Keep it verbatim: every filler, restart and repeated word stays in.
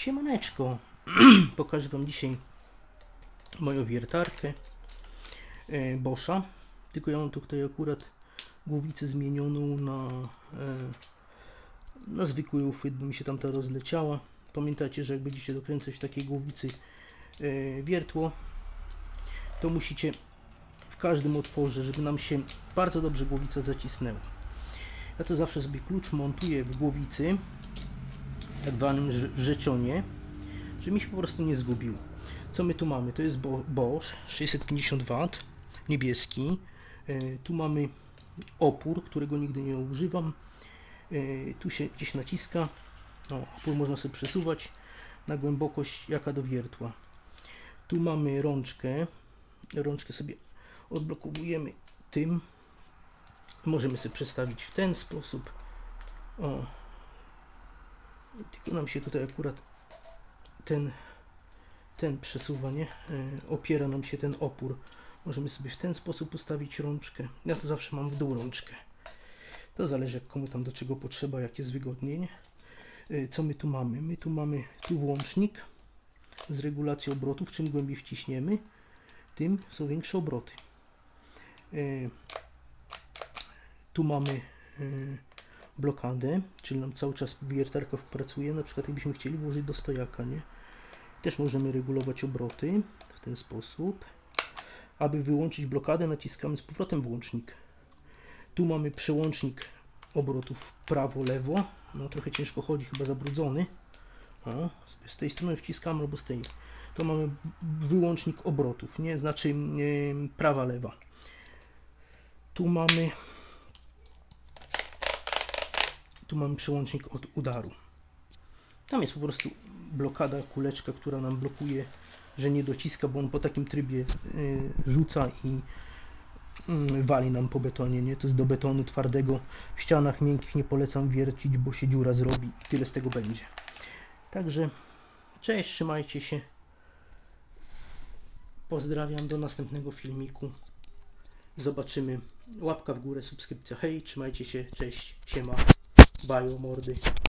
Siemaneczko, pokażę Wam dzisiaj moją wiertarkę e, Boscha, tylko ja mam tutaj akurat głowicę zmienioną na, e, na zwykły uchwyt, bo mi się tamta rozleciała. Pamiętajcie, że jak będziecie dokręcać w takiej głowicy e, wiertło, to musicie w każdym otworze, żeby nam się bardzo dobrze głowica zacisnęła. Ja to zawsze sobie klucz montuję w głowicy, tak zwanym wrzecionie, że mi się po prostu nie zgubił. Co my tu mamy? To jest Bosch sześćset pięćdziesiąt watów, niebieski. E, tu mamy opór, którego nigdy nie używam. E, tu się gdzieś naciska. O, opór można sobie przesuwać na głębokość jaka do wiertła. Tu mamy rączkę. Rączkę sobie odblokowujemy tym. Możemy sobie przestawić w ten sposób. O. Tylko nam się tutaj akurat ten, ten przesuwa, nie? E, opiera nam się ten opór. Możemy sobie w ten sposób ustawić rączkę. Ja to zawsze mam w dół rączkę. To zależy jak komu tam do czego potrzeba, jak jest wygodniej. E, co my tu mamy? My tu mamy tu włącznik z regulacją obrotów. Czym głębiej wciśniemy, tym są większe obroty. E, tu mamy e, blokadę, czyli nam cały czas wiertarka pracuje, na przykład jakbyśmy chcieli włożyć do stojaka, nie? Też możemy regulować obroty w ten sposób. Aby wyłączyć blokadę, naciskamy z powrotem włącznik. Tu mamy przełącznik obrotów prawo-lewo. No trochę ciężko chodzi, chyba zabrudzony. O, z tej strony wciskamy albo z tej. To mamy wyłącznik obrotów, nie? Znaczy yy, prawa-lewa. Tu mamy Tu mamy przełącznik od udaru. Tam jest po prostu blokada, kuleczka, która nam blokuje, że nie dociska, bo on po takim trybie y, rzuca i y, wali nam po betonie, nie? To jest do betonu twardego. W ścianach miękkich nie polecam wiercić, bo się dziura zrobi i tyle z tego będzie. Także cześć, trzymajcie się. Pozdrawiam, do następnego filmiku. Zobaczymy. Łapka w górę, subskrypcja. Hej, trzymajcie się, cześć, siema. Bajo, mordy.